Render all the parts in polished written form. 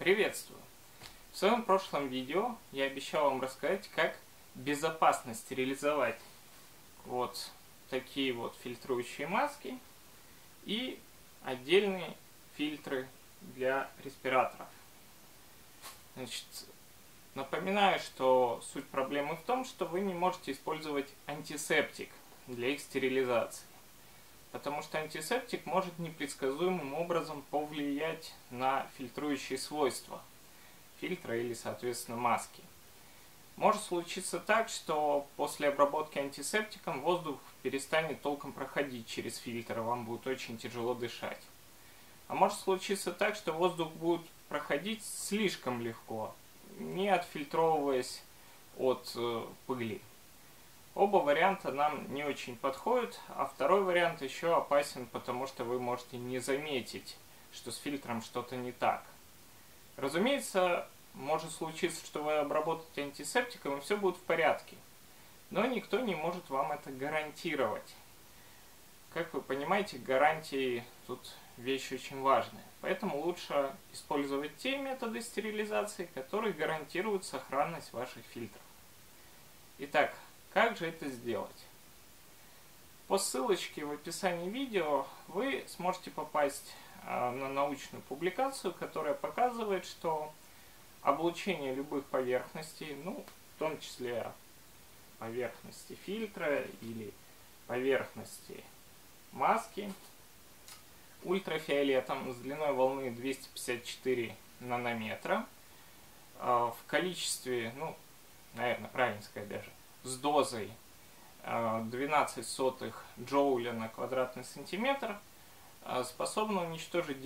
Приветствую! В своем прошлом видео я обещал вам рассказать, как безопасно стерилизовать вот такие вот фильтрующие маски и отдельные фильтры для респираторов. Значит, напоминаю, что суть проблемы в том, что вы не можете использовать антисептик для их стерилизации. Потому что антисептик может непредсказуемым образом повлиять на фильтрующие свойства фильтра или, соответственно, маски. Может случиться так, что после обработки антисептиком воздух перестанет толком проходить через фильтр, и вам будет очень тяжело дышать. А может случиться так, что воздух будет проходить слишком легко, не отфильтровываясь от пыли. Оба варианта нам не очень подходят, а второй вариант еще опасен, потому что вы можете не заметить, что с фильтром что-то не так. Разумеется, может случиться, что вы обработаете антисептиком и все будет в порядке, но никто не может вам это гарантировать. Как вы понимаете, гарантии тут вещь очень важная, поэтому лучше использовать те методы стерилизации, которые гарантируют сохранность ваших фильтров. Итак, как же это сделать? По ссылочке в описании видео вы сможете попасть на научную публикацию, которая показывает, что облучение любых поверхностей, в том числе поверхности фильтра или поверхности маски, ультрафиолетом с длиной волны 254 нанометра в количестве, наверное, правильно сказать даже, с дозой 12 сотых джоуля на квадратный сантиметр способна уничтожить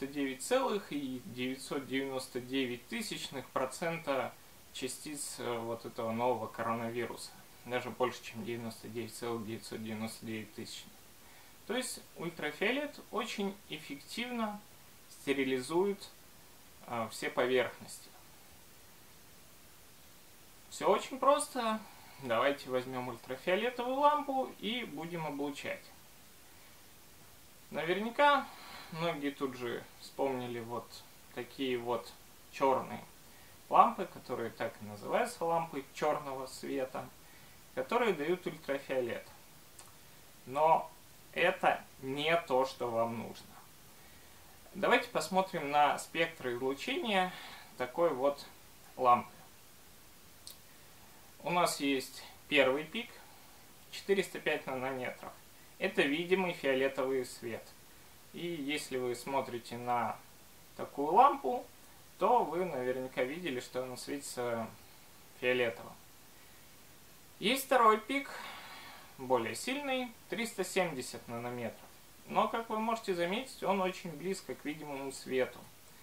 99,999% частиц вот этого нового коронавируса. Даже больше, чем 99,999. То есть ультрафиолет очень эффективно стерилизует все поверхности. Все очень просто. Давайте возьмем ультрафиолетовую лампу и будем облучать. Наверняка многие тут же вспомнили вот такие вот черные лампы, которые так и называются лампы черного света, которые дают ультрафиолет. Но это не то, что вам нужно. Давайте посмотрим на спектр излучения такой вот лампы. У нас есть первый пик, 405 нанометров. Это видимый фиолетовый свет. И если вы смотрите на такую лампу, то вы наверняка видели, что она светится фиолетовым. Есть второй пик, более сильный, 370 нанометров. Но, как вы можете заметить, он очень близко к видимому свету.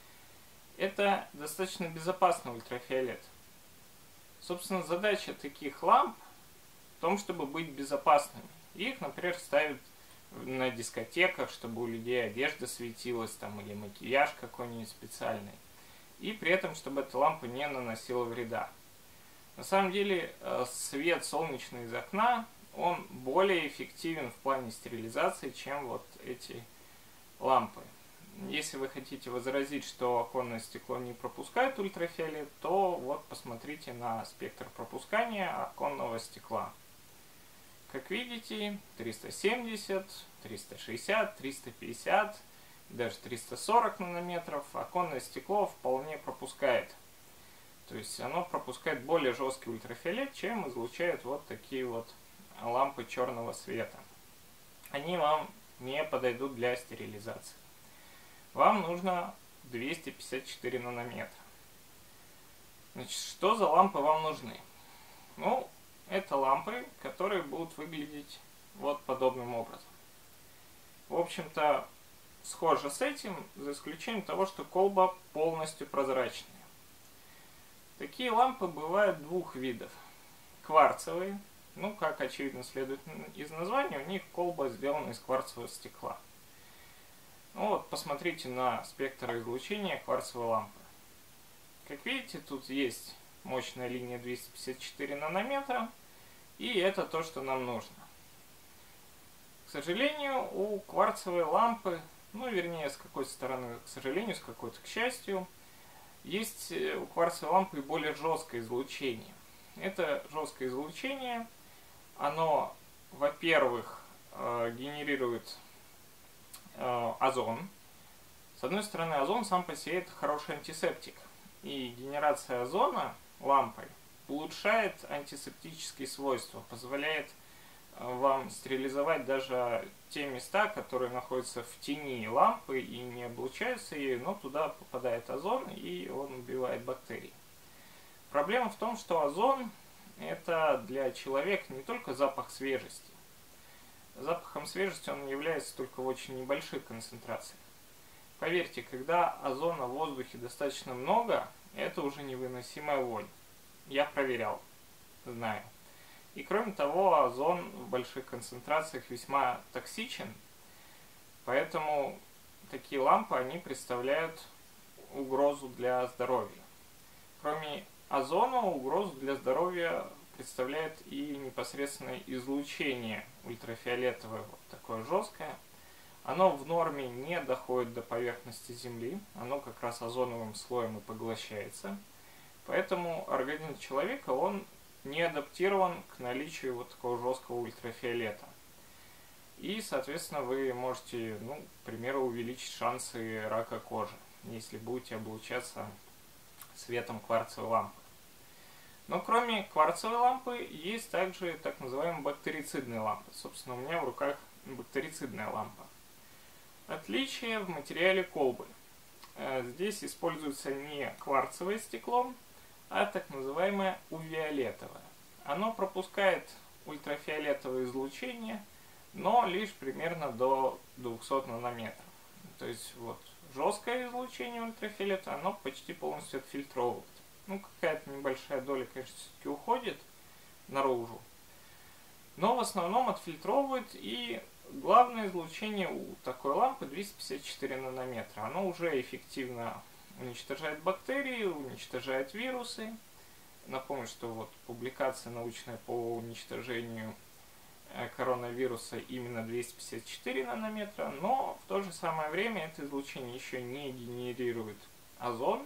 Это достаточно безопасный ультрафиолет. Собственно, задача таких ламп в том, чтобы быть безопасными. Их, например, ставят на дискотеках, чтобы у людей одежда светилась там, или макияж какой-нибудь специальный. И при этом, чтобы эта лампа не наносила вреда. На самом деле, свет солнечный из окна, он более эффективен в плане стерилизации, чем вот эти лампы. Если вы хотите возразить, что оконное стекло не пропускает ультрафиолет, то вот посмотрите на спектр пропускания оконного стекла. Как видите, 370, 360, 350, даже 340 нанометров оконное стекло вполне пропускает. То есть оно пропускает более жесткий ультрафиолет, чем излучают вот такие вот лампы черного света. Они вам не подойдут для стерилизации. Вам нужно 254 нанометра. Значит, что за лампы вам нужны? Это лампы, которые будут выглядеть вот подобным образом. В общем-то, схоже с этим, за исключением того, что колба полностью прозрачная. Такие лампы бывают двух видов. Кварцевые, как очевидно следует из названия, у них колба сделана из кварцевого стекла. Посмотрите на спектр излучения кварцевой лампы. Как видите, тут есть мощная линия 254 нанометра, и это то, что нам нужно. К сожалению, у кварцевой лампы, вернее, с какой-то стороны, к сожалению, с какой-то к счастью, Есть у кварцевой лампы более жесткое излучение. Это жесткое излучение, оно, во-первых, генерирует озон. С одной стороны, озон сам по себе это хороший антисептик. И генерация озона лампой улучшает антисептические свойства, позволяет вам стерилизовать даже те места, которые находятся в тени лампы и не облучаются ею, но туда попадает озон и он убивает бактерии. Проблема в том, что озон это для человека не только запах свежести. Запахом свежести он является только в очень небольших концентрациях. Поверьте, когда озона в воздухе достаточно много, это уже невыносимая вонь. Я проверял, знаю. И кроме того, озон в больших концентрациях весьма токсичен, поэтому такие лампы, они представляют угрозу для здоровья. Кроме озона, угрозу для здоровья представляет и непосредственное излучение ультрафиолетовое, вот такое жесткое. Оно в норме не доходит до поверхности Земли, оно как раз озоновым слоем и поглощается. Поэтому организм человека, он не адаптирован к наличию вот такого жесткого ультрафиолета. И, соответственно, вы можете, к примеру, увеличить шансы рака кожи, если будете облучаться светом кварцевой лампы. Но кроме кварцевой лампы есть также так называемые бактерицидные лампы. Собственно, у меня в руках бактерицидная лампа. Отличие в материале колбы. Здесь используется не кварцевое стекло, а так называемое ультрафиолетовое. Оно пропускает ультрафиолетовое излучение, но лишь примерно до 200 нанометров. То есть вот жесткое излучение ультрафиолета, оно почти полностью отфильтровывает. Какая-то небольшая доля, конечно, все-таки уходит наружу, но в основном отфильтровывает. И главное излучение у такой лампы 254 нанометра. Оно уже эффективно уничтожает бактерии, уничтожает вирусы. Напомню, что вот публикация научная по уничтожению коронавируса именно 254 нанометра, но в то же самое время это излучение еще не генерирует озон,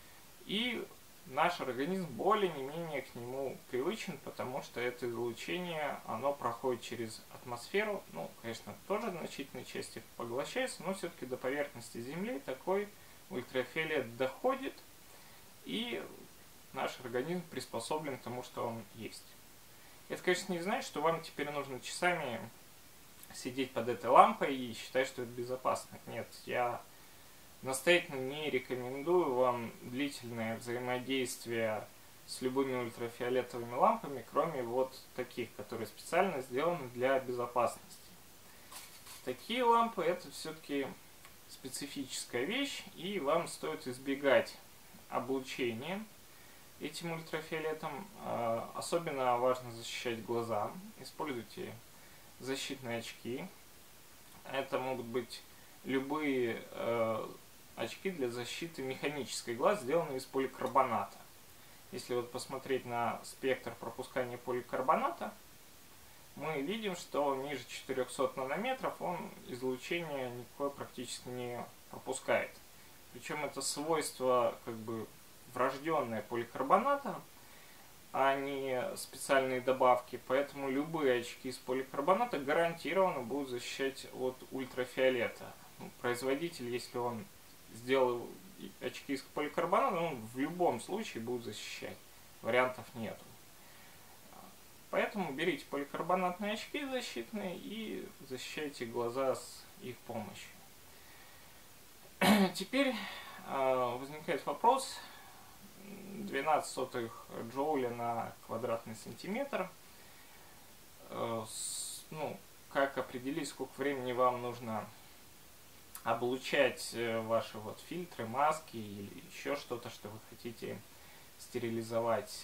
и наш организм более-менее к нему привычен, потому что это излучение, оно проходит через атмосферу, конечно, тоже в значительной части поглощается, но все-таки до поверхности Земли такой ультрафиолет доходит, и наш организм приспособлен к тому, что он есть. Это, конечно, не значит, что вам теперь нужно часами сидеть под этой лампой и считать, что это безопасно. Нет, я настоятельно не рекомендую вам длительное взаимодействие с любыми ультрафиолетовыми лампами, кроме вот таких, которые специально сделаны для безопасности. Такие лампы это все-таки специфическая вещь, и вам стоит избегать облучения этим ультрафиолетом. Особенно важно защищать глаза. Используйте защитные очки. Это могут быть любые очки для защиты механической глаз, сделанные из поликарбоната. Если вот посмотреть на спектр пропускания поликарбоната, мы видим, что ниже 400 нанометров он излучение никакое практически не пропускает. Причем это свойство врожденное поликарбоната, а не специальные добавки. Поэтому любые очки из поликарбоната гарантированно будут защищать от ультрафиолета. Производитель, если он сделал очки из поликарбоната, он в любом случае будет защищать. Вариантов нету. Поэтому берите поликарбонатные очки защитные и защищайте глаза с их помощью. Теперь возникает вопрос. 0,12 джоуля на квадратный сантиметр. Как определить, сколько времени вам нужно облучать ваши фильтры, маски или еще что-то, что вы хотите стерилизовать?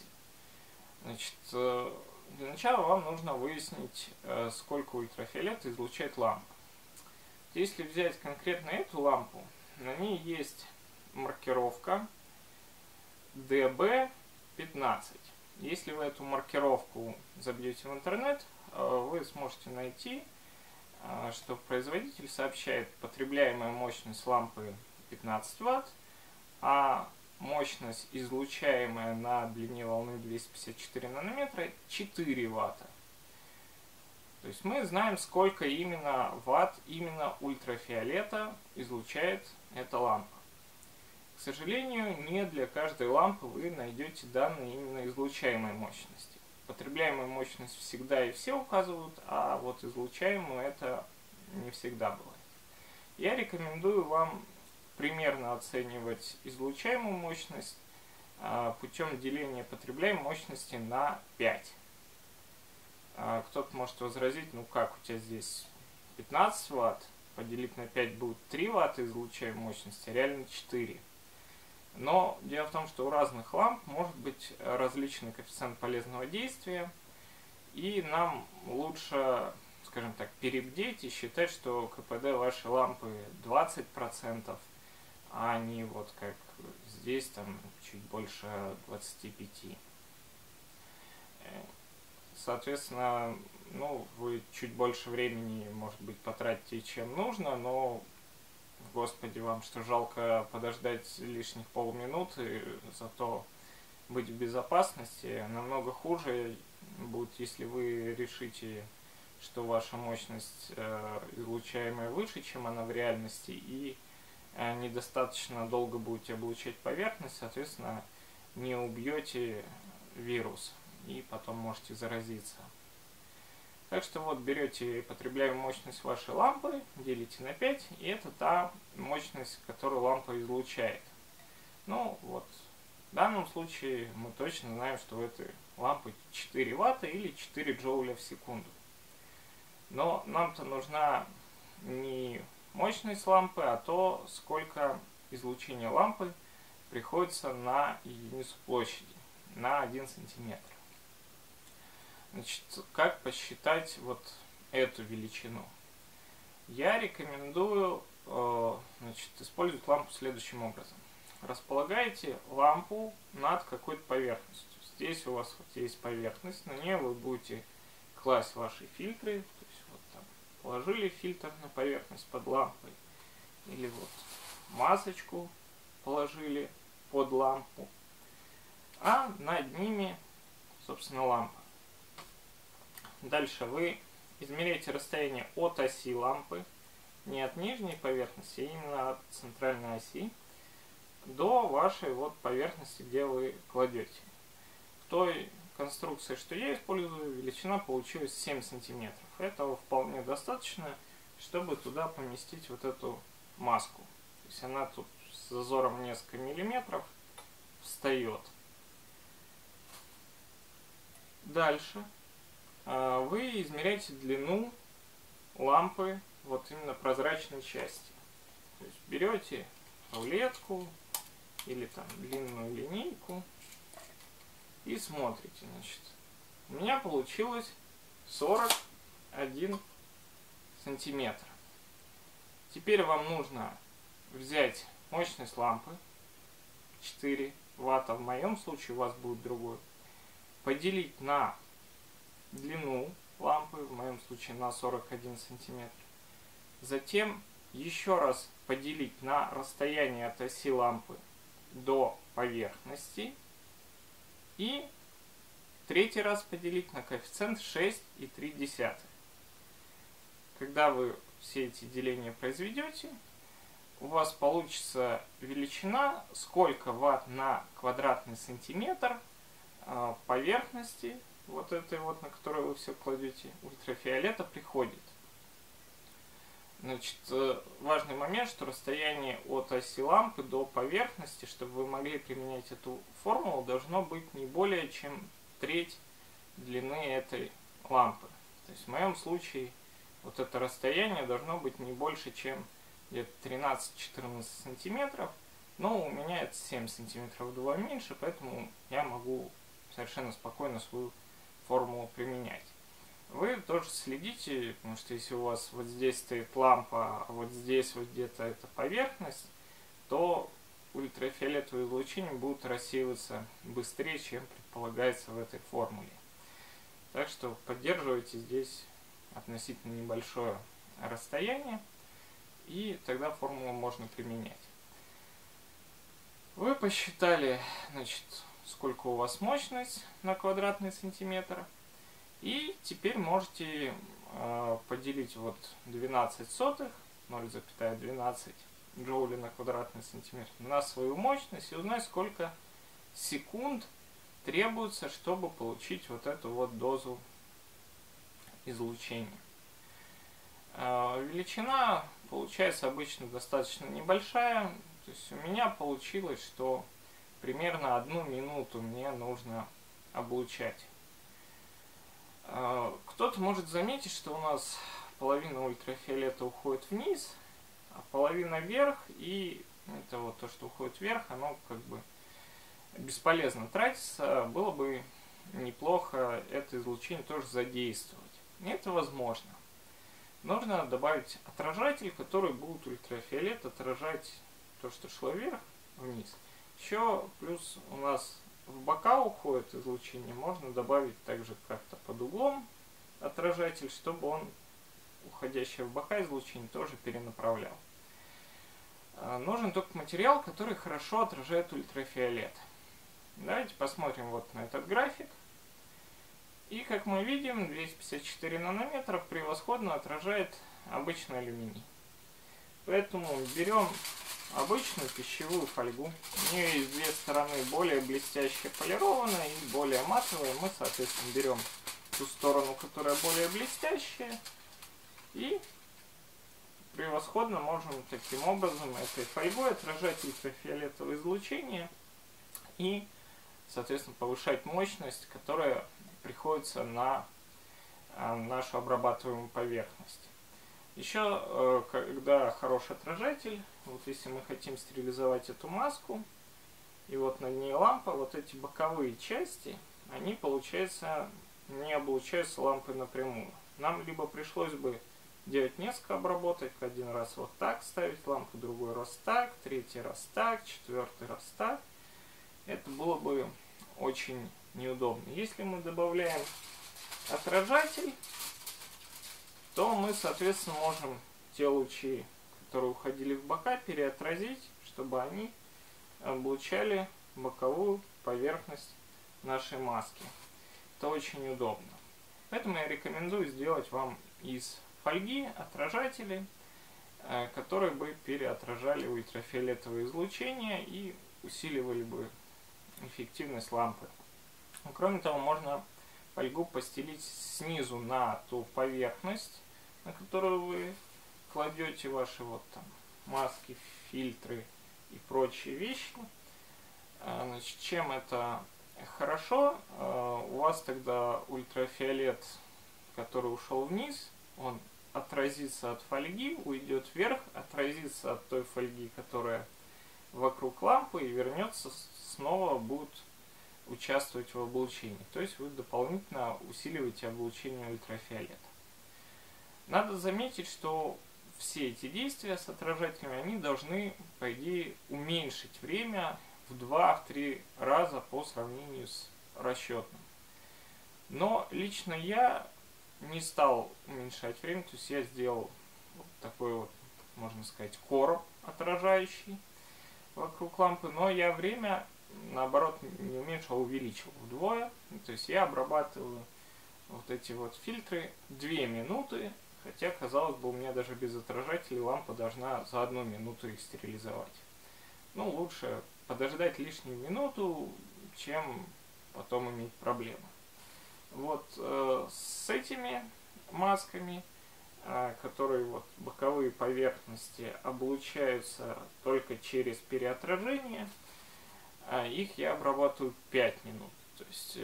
Для начала вам нужно выяснить, сколько ультрафиолета излучает лампа. Если взять конкретно эту лампу, на ней есть маркировка DB15. Если вы эту маркировку забьете в интернет, вы сможете найти, что производитель сообщает потребляемая мощность лампы 15 Вт, а мощность, излучаемая на длине волны 254 нанометра, 4 ватта. То есть мы знаем, сколько именно ватт именно ультрафиолета излучает эта лампа. К сожалению, не для каждой лампы вы найдете данные именно излучаемой мощности. Потребляемую мощность всегда и все указывают, а вот излучаемую это не всегда бывает. Я рекомендую вам примерно оценивать излучаемую мощность путем деления потребляемой мощности на 5. Кто-то может возразить, ну как, у тебя здесь 15 ватт, поделить на 5 будет 3 ватта излучаемой мощности, а реально 4. Но дело в том, что у разных ламп может быть различный коэффициент полезного действия, и нам лучше, скажем так, перебдеть и считать, что КПД вашей лампы 20%, а не вот как здесь, там, чуть больше 25%. Соответственно, ну, вы чуть больше времени, может быть, потратите, чем нужно, но, господи, вам что, жалко подождать лишних полминуты, зато быть в безопасности? Намного хуже будет, если вы решите, что ваша мощность излучаемая выше, чем она в реальности, и недостаточно долго будете облучать поверхность, соответственно, не убьете вирус и потом можете заразиться. Так что вот берете потребляемую мощность вашей лампы, делите на 5, и это та мощность, которую лампа излучает. Ну вот, в данном случае мы точно знаем, что у этой лампы 4 ватта или 4 джоуля в секунду. Но нам-то нужна не мощность лампы, а то, сколько излучения лампы приходится на единицу площади, на 1 сантиметр. Значит, как посчитать вот эту величину? Я рекомендую использовать лампу следующим образом. Располагаете лампу над какой-то поверхностью. Здесь у вас вот есть поверхность, на нее вы будете класть ваши фильтры. То есть вот там положили фильтр на поверхность под лампой. Или вот масочку положили под лампу. А над ними, собственно, лампа. Дальше вы измеряете расстояние от оси лампы, не от нижней поверхности, а именно от центральной оси, до вашей вот поверхности, где вы кладете. В той конструкции, что я использую, величина получилась 7 сантиметров. Этого вполне достаточно, чтобы туда поместить вот эту маску. То есть она тут с зазором несколько миллиметров встает. Дальше вы измеряете длину лампы вот именно прозрачной части. То есть берете рулетку или там длинную линейку и смотрите. Значит, у меня получилось 41 сантиметр. Теперь вам нужно взять мощность лампы 4 ватта, в моем случае у вас будет другой, поделить на длину лампы, в моем случае на 41 сантиметр. Затем еще раз поделить на расстояние от оси лампы до поверхности. И третий раз поделить на коэффициент 6,3. Когда вы все эти деления произведете, у вас получится величина, сколько ватт на квадратный сантиметр поверхности, вот этой вот, на которую вы все кладете, ультрафиолета приходит. Значит, важный момент, что расстояние от оси лампы до поверхности, чтобы вы могли применять эту формулу, должно быть не более чем треть длины этой лампы. То есть в моем случае вот это расстояние должно быть не больше, чем где-то 13-14 сантиметров. Но у меня это 7 сантиметров вдвое меньше, поэтому я могу совершенно спокойно свою формулу применять. Вы тоже следите, потому что если у вас вот здесь стоит лампа, а вот здесь вот где-то эта поверхность, то ультрафиолетовые излучения будут рассеиваться быстрее, чем предполагается в этой формуле. Так что поддерживайте здесь относительно небольшое расстояние, и тогда формулу можно применять. Вы посчитали, значит, сколько у вас мощность на квадратный сантиметр. И теперь можете поделить вот 12 сотых, 0,12 джоули на квадратный сантиметр на свою мощность и узнать, сколько секунд требуется, чтобы получить вот эту вот дозу излучения. Величина получается обычно достаточно небольшая. То есть у меня получилось, что примерно 1 минуту мне нужно облучать. Кто-то может заметить, что у нас половина ультрафиолета уходит вниз, а половина вверх, и это вот то, что уходит вверх, оно как бы бесполезно тратится. Было бы неплохо это излучение тоже задействовать. И это возможно. Нужно добавить отражатель, который будет ультрафиолет отражать то, что шло вверх, вниз. Еще плюс у нас в бока уходит излучение, можно добавить также как-то под углом отражатель, чтобы он уходящее в бока излучение тоже перенаправлял. Нужен только материал, который хорошо отражает ультрафиолет. Давайте посмотрим вот на этот график. И как мы видим, 254 нанометров превосходно отражает обычный алюминий. Поэтому берем обычную пищевую фольгу. У нее есть две стороны, более блестящая полированная и более матовая. Мы, соответственно, берем ту сторону, которая более блестящая, и превосходно можем таким образом этой фольгой отражать ультрафиолетовое излучение и, соответственно, повышать мощность, которая приходится на нашу обрабатываемую поверхность. Еще, когда хороший отражатель, вот если мы хотим стерилизовать эту маску, и вот на ней лампа, вот эти боковые части, они, получается, не облучаются лампой напрямую. Нам либо пришлось бы делать несколько обработок, один раз вот так ставить лампу, другой раз так, третий раз так, четвертый раз так. Это было бы очень неудобно. Если мы добавляем отражатель, то мы, соответственно, можем те лучи, которые уходили в бока, переотразить, чтобы они облучали боковую поверхность нашей маски. Это очень удобно. Поэтому я рекомендую сделать вам из фольги отражатели, которые бы переотражали ультрафиолетовое излучение и усиливали бы эффективность лампы. Кроме того, можно фольгу постелить снизу на ту поверхность, на которую вы кладете ваши вот там маски, фильтры и прочие вещи. Значит, чем это хорошо? У вас тогда ультрафиолет, который ушел вниз, он отразится от фольги, уйдет вверх, отразится от той фольги, которая вокруг лампы, и вернется снова, будет участвовать в облучении. То есть вы дополнительно усиливаете облучение ультрафиолета. Надо заметить, что все эти действия с отражателями, они должны, по идее, уменьшить время в 2-3 раза по сравнению с расчетным. Но лично я не стал уменьшать время, то есть я сделал вот такой вот, можно сказать, короб отражающий вокруг лампы, но я время, наоборот, не уменьшил, а увеличил вдвое. То есть я обрабатываю вот эти вот фильтры 2 минуты, хотя, казалось бы, у меня даже без отражателей лампа должна за 1 минуту их стерилизовать. Ну, лучше подождать лишнюю минуту, чем потом иметь проблемы. Вот с этими масками, которые вот боковые поверхности облучаются только через переотражение, их я обрабатываю 5 минут. То есть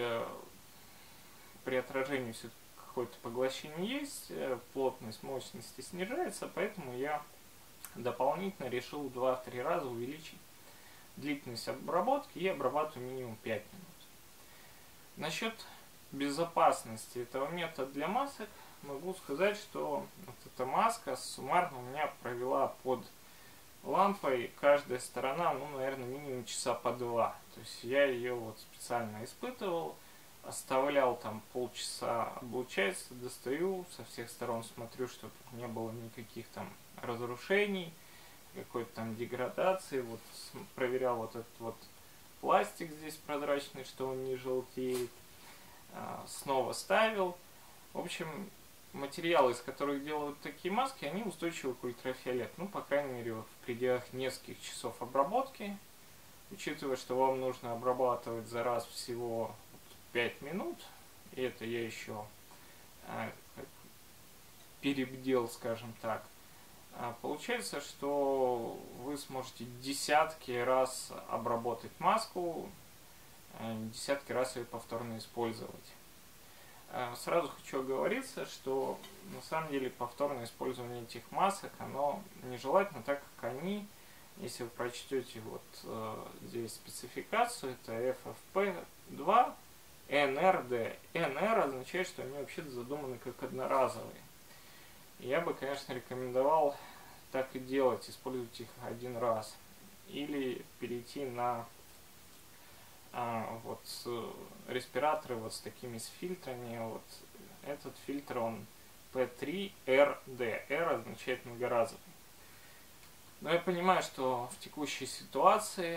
при отражении все-таки какое-то поглощение есть, плотность мощности снижается, поэтому я дополнительно решил 2-3 раза увеличить длительность обработки и обрабатываю минимум 5 минут. Насчет безопасности этого метода для масок могу сказать, что вот эта маска суммарно у меня провела под лампой каждая сторона, ну, наверное, минимум часа по 2. То есть я ее вот специально испытывал, оставлял там полчаса, облучается, достаю, со всех сторон смотрю, чтобы не было никаких там разрушений, какой-то там деградации. Вот проверял вот этот вот пластик здесь прозрачный, что он не желтеет. Снова ставил. В общем, материалы, из которых делают такие маски, они устойчивы к ультрафиолету. Ну, по крайней мере, вот в пределах нескольких часов обработки. Учитывая, что вам нужно обрабатывать за раз всего 5 минут, и это я еще перебдел, скажем так, получается, что вы сможете десятки раз обработать маску, десятки раз ее повторно использовать. Сразу хочу оговориться, что на самом деле повторное использование этих масок, оно нежелательно, так как они, если вы прочтете вот здесь спецификацию, это FFP2 NRD. NR означает, что они вообще-то задуманы как одноразовые. Я бы, конечно, рекомендовал так и делать, использовать их один раз. Или перейти на вот респираторы вот с такими с фильтрами. Вот этот фильтр, он P3RD. R означает многоразовый. Но я понимаю, что в текущей ситуации,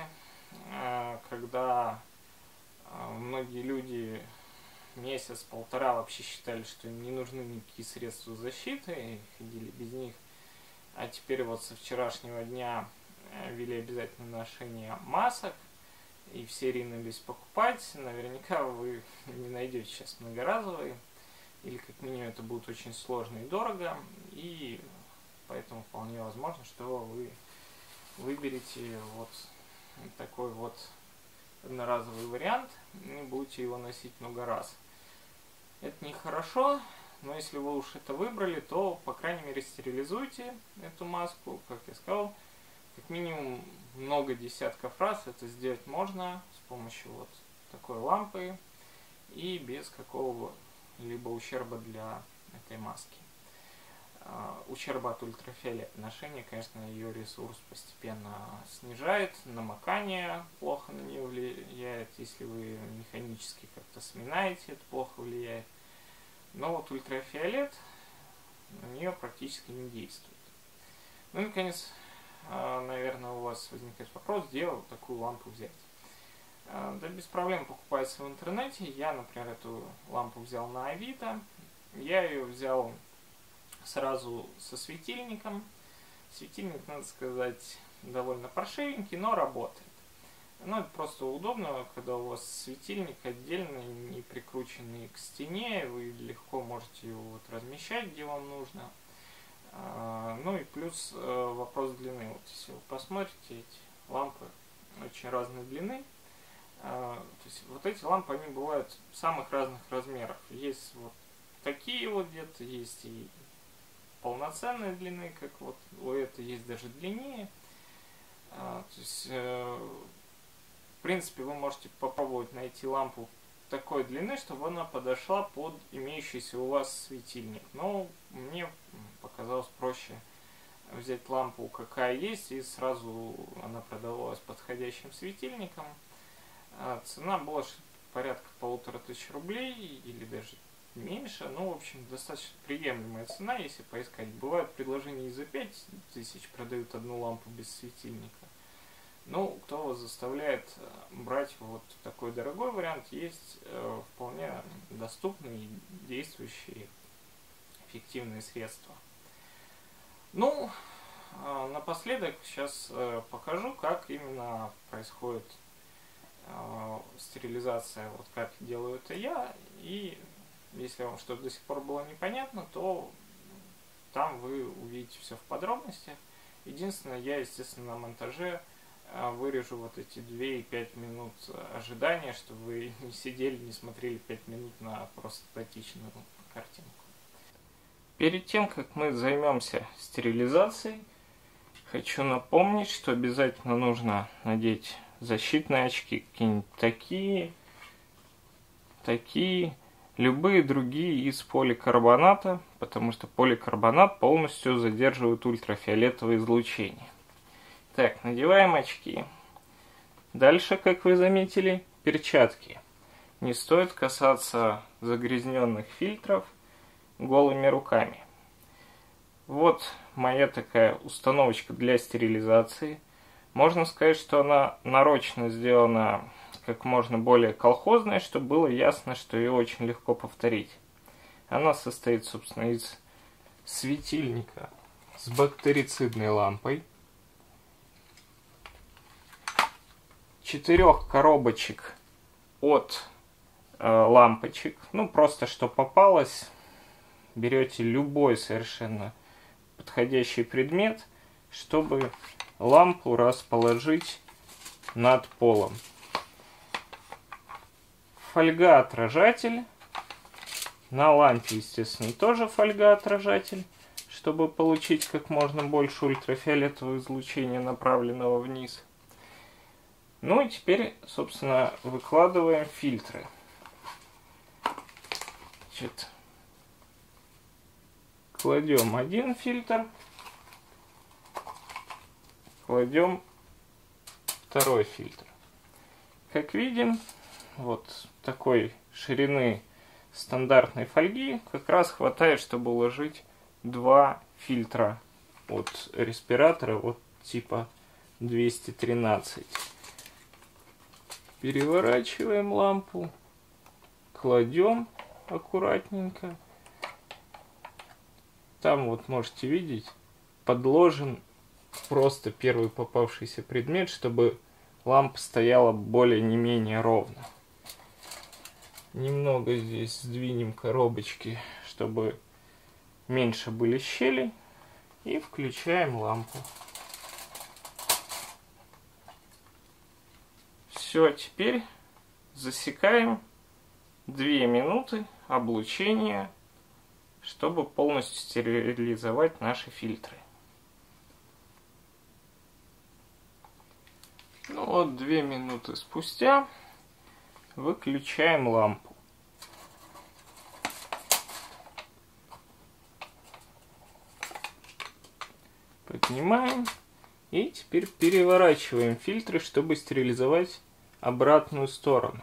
когда многие люди месяц-полтора вообще считали, что им не нужны никакие средства защиты, и ходили без них, а теперь вот со вчерашнего дня ввели обязательное ношение масок, и все ринулись покупать, наверняка вы не найдете сейчас многоразовые, или как минимум это будет очень сложно и дорого, и поэтому вполне возможно, что вы выберете вот такой вот одноразовый вариант и будете его носить много раз. Это нехорошо, но если вы уж это выбрали, то, по крайней мере, стерилизуйте эту маску, как я сказал, как минимум много десятков раз это сделать можно с помощью вот такой лампы и без какого-либо ущерба для этой маски. Ущерба от ультрафиолета. Ношение, конечно, ее ресурс постепенно снижает, намокание плохо на нее влияет, если вы механически как-то сминаете, это плохо влияет. Но вот ультрафиолет на нее практически не действует. Ну и, наконец, наверное, у вас возникает вопрос, где вот такую лампу взять. Да без проблем покупается в интернете. Я, например, эту лампу взял на Авито. Я ее взял сразу со светильником. Светильник, надо сказать, довольно паршивенький, но работает. Ну, это просто удобно, когда у вас светильник отдельный, не прикрученный к стене, вы легко можете его вот размещать, где вам нужно. Ну и плюс вопрос длины. Вот если вы посмотрите, эти лампы очень разной длины. То есть вот эти лампы, они бывают самых разных размеров. Есть вот такие вот где-то, есть и полноценной длины, как вот у этой есть даже длиннее. То есть, в принципе, вы можете попробовать найти лампу такой длины, чтобы она подошла под имеющийся у вас светильник. Но мне показалось проще взять лампу, какая есть, и сразу она продавалась подходящим светильником. Цена была порядка 1500 рублей или даже меньше, ну, в общем, достаточно приемлемая цена, если поискать. Бывают предложения и за 5000 продают одну лампу без светильника. Ну, кто вас заставляет брать вот такой дорогой вариант, есть вполне доступные и действующие эффективные средства. Ну, напоследок сейчас покажу, как именно происходит стерилизация, вот как делаю это я, и если вам что-то до сих пор было непонятно, то там вы увидите все в подробностях. Единственное, я, естественно, на монтаже вырежу вот эти 2 и 5 минут ожидания, чтобы вы не сидели, не смотрели 5 минут на просто статичную картинку. Перед тем, как мы займемся стерилизацией, хочу напомнить, что обязательно нужно надеть защитные очки, какие-нибудь такие, любые другие из поликарбоната, потому что поликарбонат полностью задерживает ультрафиолетовое излучение. Так, надеваем очки. Дальше, как вы заметили, перчатки. Не стоит касаться загрязненных фильтров голыми руками. Вот моя такая установочка для стерилизации. Можно сказать, что она нарочно сделана как можно более колхозная, чтобы было ясно, что ее очень легко повторить. Она состоит, собственно, из светильника с бактерицидной лампой, 4 коробочек от лампочек, ну просто что попалось, берете любой совершенно подходящий предмет, чтобы лампу расположить над полом. Фольга-отражатель. На лампе, естественно, тоже фольга-отражатель, чтобы получить как можно больше ультрафиолетового излучения, направленного вниз. Ну и теперь, собственно, выкладываем фильтры. Значит, кладем один фильтр, кладем второй фильтр. Как видим, вот такой ширины стандартной фольги как раз хватает, чтобы уложить 2 фильтра от респиратора вот типа 213. Переворачиваем лампу, кладем аккуратненько. Там вот можете видеть, подложен просто первый попавшийся предмет, чтобы лампа стояла более не менее ровно. Немного здесь сдвинем коробочки, чтобы меньше были щели, и включаем лампу. Все, теперь засекаем 2 минуты облучения, чтобы полностью стерилизовать наши фильтры. Ну вот 2 минуты спустя выключаем лампу. Поднимаем и теперь переворачиваем фильтры, чтобы стерилизовать обратную сторону.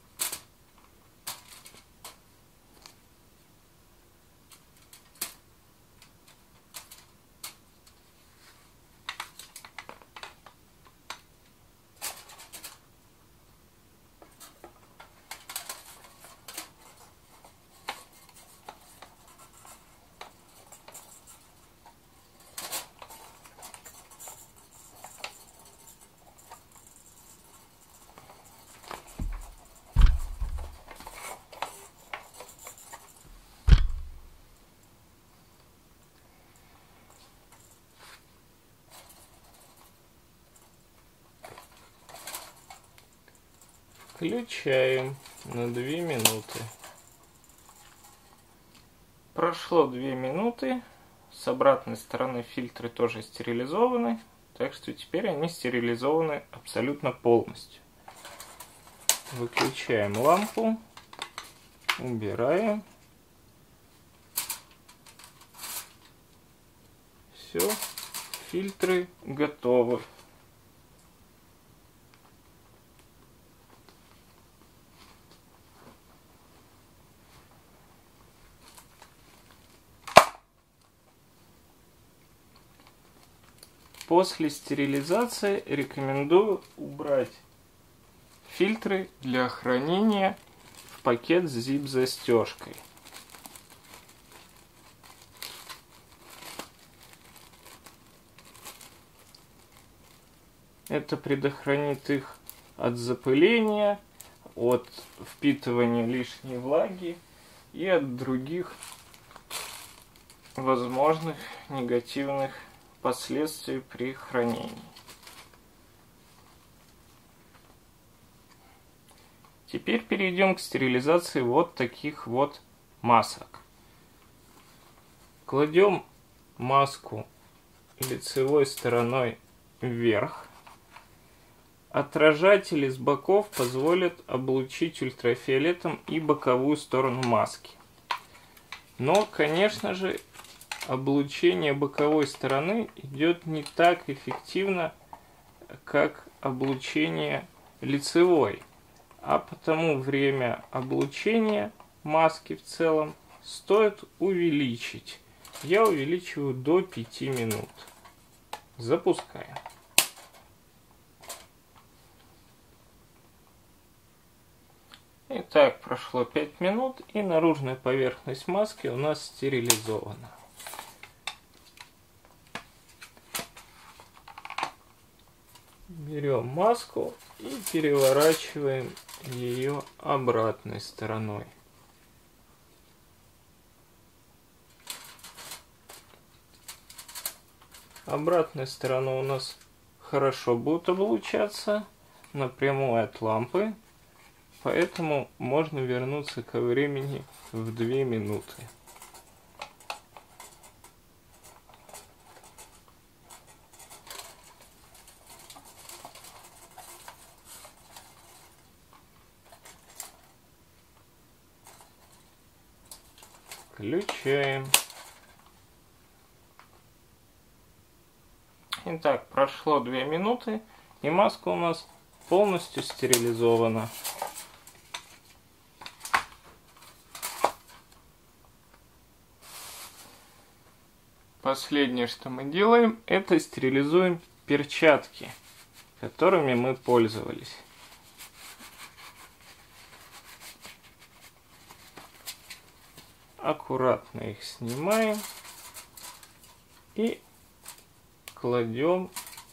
Включаем на 2 минуты. Прошло 2 минуты. С обратной стороны фильтры тоже стерилизованы. Так что теперь они стерилизованы абсолютно полностью. Выключаем лампу. Убираем. Все. Фильтры готовы. После стерилизации рекомендую убрать фильтры для хранения в пакет с zip-застежкой. Это предохранит их от запыления, от впитывания лишней влаги и от других возможных негативных последствий при хранении. Теперь перейдем к стерилизации вот таких вот масок. Кладем маску лицевой стороной вверх. Отражатели с боков позволят облучить ультрафиолетом и боковую сторону маски. Но, конечно же, облучение боковой стороны идет не так эффективно, как облучение лицевой, а потому время облучения маски в целом стоит увеличить я увеличиваю до 5 минут. Запускаем. Итак, прошло 5 минут, и наружная поверхность маски у нас стерилизована. Берем маску и переворачиваем ее обратной стороной. Обратная сторона у нас хорошо будет облучаться напрямую от лампы, поэтому можно вернуться ко времени в 2 минуты. Включаем. Итак, прошло 2 минуты, и маска у нас полностью стерилизована. Последнее, что мы делаем, это стерилизуем перчатки, которыми мы пользовались. Аккуратно их снимаем и кладем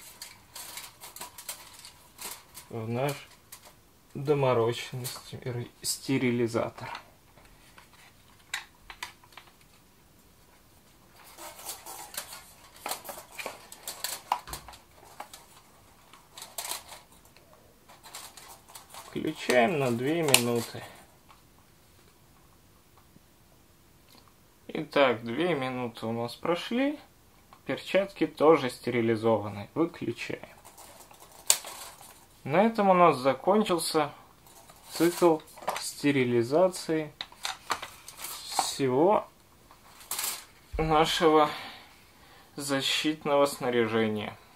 в наш доморощенный стерилизатор. Включаем на 2 минуты. Итак, 2 минуты у нас прошли. Перчатки тоже стерилизованы. Выключаем. На этом у нас закончился цикл стерилизации всего нашего защитного снаряжения.